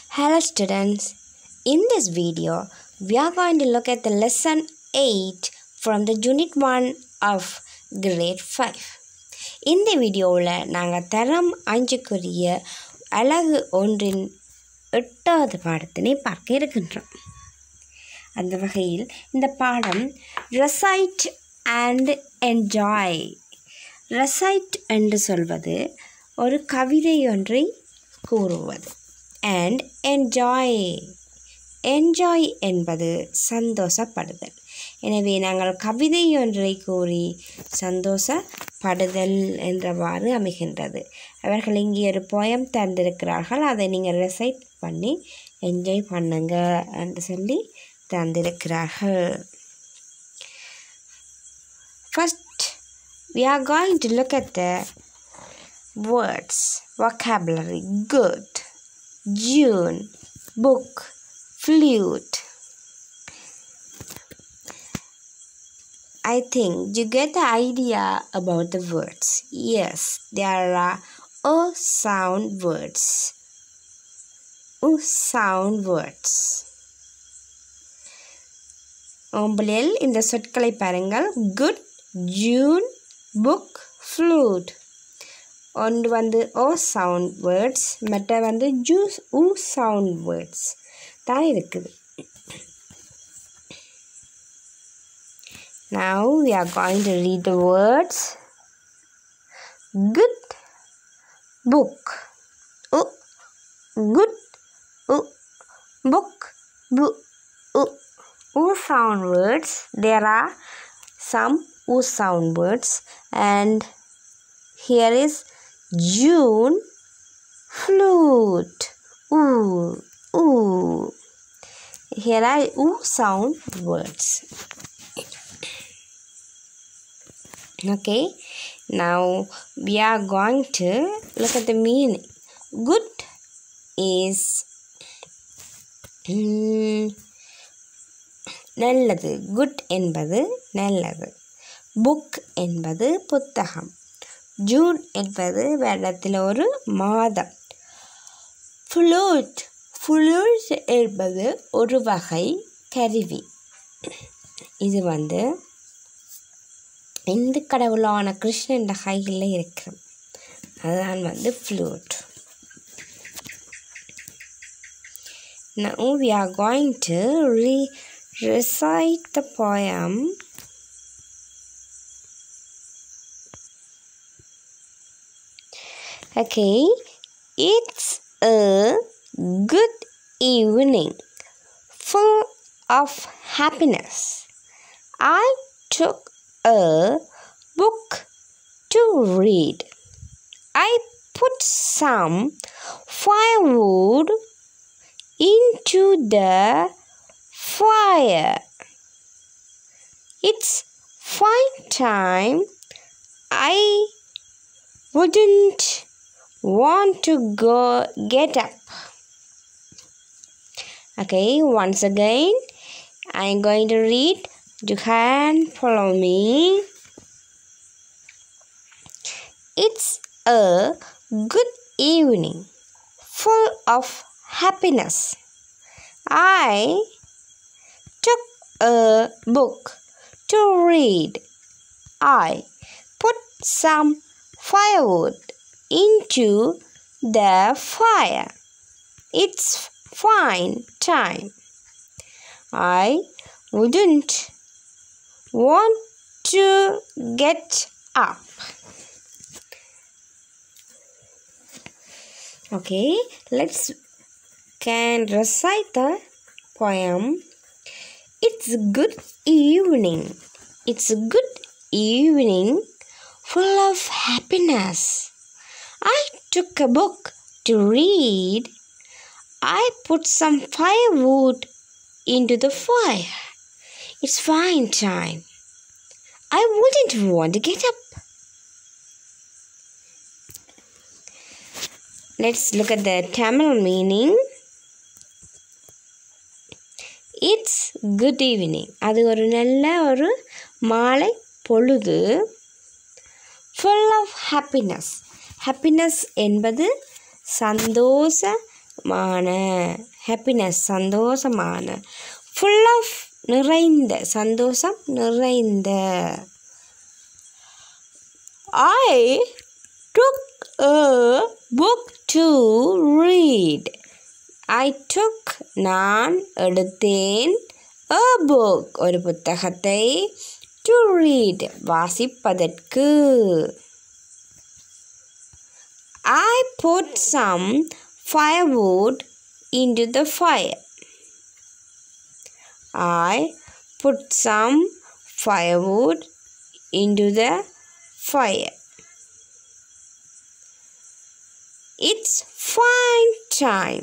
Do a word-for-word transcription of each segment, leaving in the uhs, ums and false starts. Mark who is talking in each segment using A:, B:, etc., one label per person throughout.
A: Hello students, in this video we are going to look at the lesson eight from the unit one of grade five. இந்த வீடியோவில் நாங்கள் தரம் அஞ்சுக்குரிய அலகு ஒன்றின் எட்டாவது பாடத்தினை பார்க்க இருக்கின்றோம். அந்த வகையில் இந்த பாடம் recite and enjoy. recite என்று சொல்வது ஒரு கவிதை ஒன்றை கூறுவது. And enjoy. enjoy என்பது சந்தோஷப்படுதல். எனவே நாங்கள் கவிதை ஒன்றை கூறி சந்தோஷப்படுதல் என்றவாறு அமைகின்றது. அவர்கள் இங்கே ஒரு போயம் தந்திருக்கிறார்கள், அதை நீங்கள் ரெசைட் பண்ணி என்ஜாய் பண்ணுங்க என்று சொல்லி தந்திருக்கிறார்கள். First, we are going to look at the words, vocabulary. Good, June, book, flute. I think you get the idea about the words. Yes, there are O sound words. O sound words. உங்களில் இந்த சொற்களை பாருங்கள். Good, June, book, flute. ஒன்று வந்து O sound words, மற்ற வந்து juice U sound words தான் இருக்குது. Now we are going to read the words. Good, book. U, good, U, book, bu, U. U sound words. There are some U sound words, and here is June, flute. Ooh, ooh. Here are U sound words. Okay, now we are going to look at the meaning. Good is mm, நல்லது. Good என்பது நல்லது. Book என்பது புத்தகம். June என்பது வருடத்தில் ஒரு மாதம். Flute flute என்பது ஒரு வகை கருவி. இது வந்து இந்து கடவுளான கிருஷ்ணன் கையில் இருக்கிற அதுதான் வந்து flute. Now we are going to re- recite the poem. Okay, it's a good evening full of happiness. I took a book to read. I put some firewood into the fire. It's fine time. I wouldn't want to go get up. Okay, once again I'm going to read. You can follow me. It's a good evening full of happiness. I took a book to read. I put some firewood into the fire. It's fine time. I wouldn't want to get up. Okay, let's can recite the poem. It's a good evening. It's a good evening full of happiness. I took a book to read. I put some firewood into the fire. It's fine time. I wouldn't want to get up. Let's look at the Tamil meaning. It's good evening. அது ஒரு நல்ல ஒரு மாலை பொழுது. Full of happiness. Happiness என்பது சந்தோஷ மான happiness சந்தோஷமான full of நிறைந்த சந்தோஷம் நிறைந்த I took a book to read. I took நான் எடுத்தேன் a book ஒரு புத்தகத்தை to read வாசிப்பதற்கு I put some firewood into the fire. I put some firewood into the fire. It's fine time.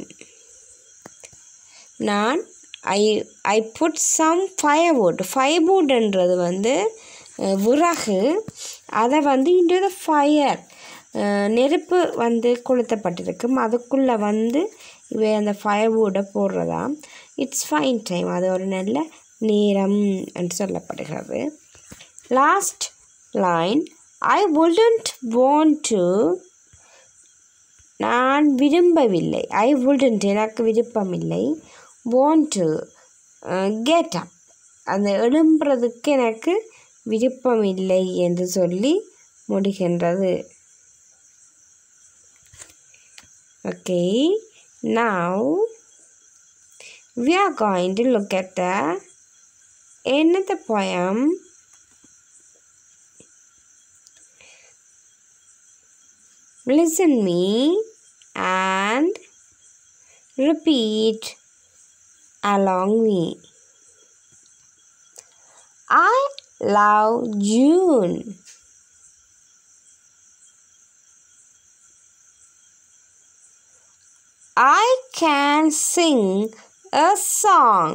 A: நான் I I put some firewood. Firewood என்றது வந்து விறகு அதை வந்து into the fire நெருப்பு வந்து கொளுத்தப்பட்டிருக்கும் அதுக்குள்ளே வந்து இவை அந்த ஃபயர்வுட்டை போடுறதா இட்ஸ் ஃபைன் டைம் அது ஒரு நல்ல நேரம் என்று சொல்லப்படுகிறது last line I wouldn't want to நான் விரும்பவில்லை ஐ வுடன்ட் எனக்கு விருப்பமில்லை வாண்ட் டு கெட் அப் அந்த எழும்புறதுக்கு எனக்கு விருப்பமில்லை என்று சொல்லி முடிகின்றது Okay, now we are going to look at the end of the poem. Listen me and repeat along me. I love June. I can sing a song.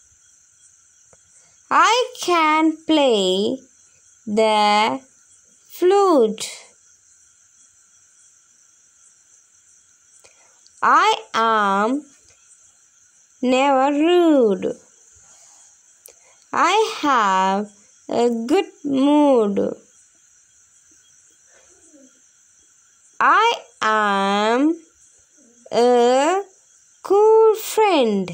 A: I can play the flute. I am never rude. I have a good mood. I am a cool friend.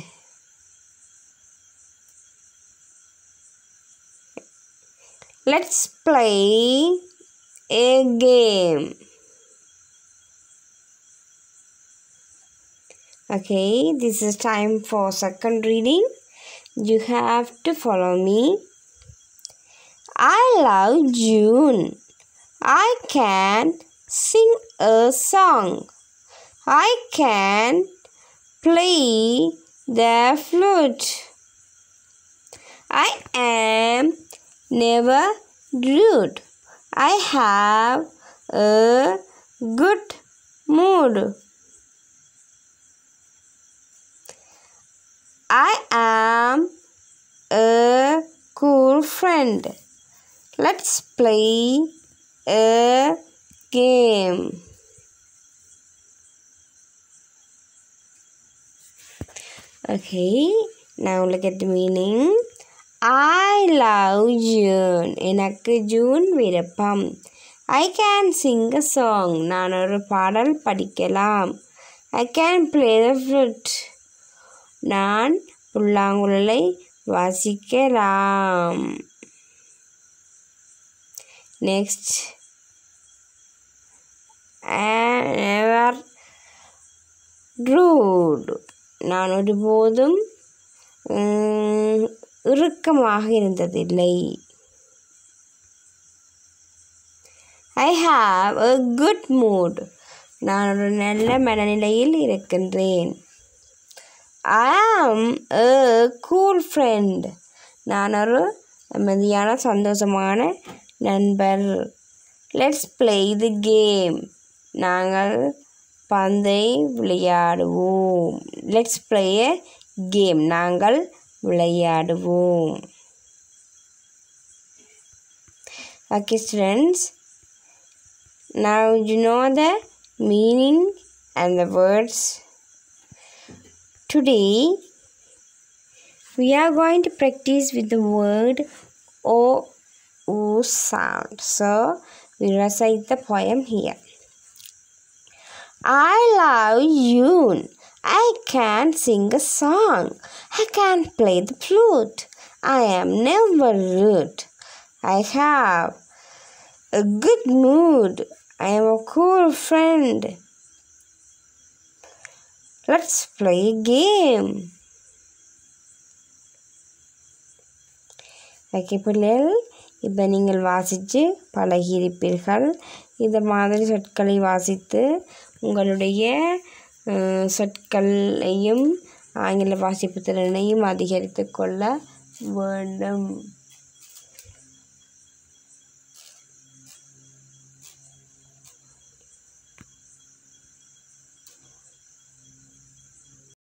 A: Let's play a game. Okay, this is time for second reading. You have to follow me. I love June. I can sing a song. I can play the flute. I am never rude. I have a good mood. I am a cool friend. Let's play a game. Okay, now look at the meaning. I love June. எனக்கு June விருப்பம். I can sing a song. நான் ஒரு பாடல் படிக்கலாம். I can play the flute. நான் புல்லாங்குழலை வாசிக்கலாம். Next, I never rude. நான் ஒருபோதும் இறுக்கமாக இருந்ததில்லை. I have a good mood. நான் ஒரு நல்ல மனநிலையில் இருக்கின்றேன். I am a cool friend. நான் ஒரு அமைதியான சந்தோஷமான நண்பர். Let's play the game. நாங்கள் பந்தை விளையாடுவோம். Let's play a game. நாங்கள் விளையாடுவோம். Okay students, now you know the meaning and the words. Today we are going to practice with the word O, U sound. So we recite the poem here. I love June. I can sing a song. I can play the flute. I am never rude. I have a good mood. I am a cool friend. Let's play a game. Okay பிள்ளைகள், இப்போ நீங்கள் வாசித்து பழகியிருப்பீர்கள். இந்த மாதிரி சொற்களை வாசித்து உங்களுடைய சொற்களையும் ஆங்கில வாசிப்பு திறனையும் அதிகரித்து கொள்ள வேண்டும்.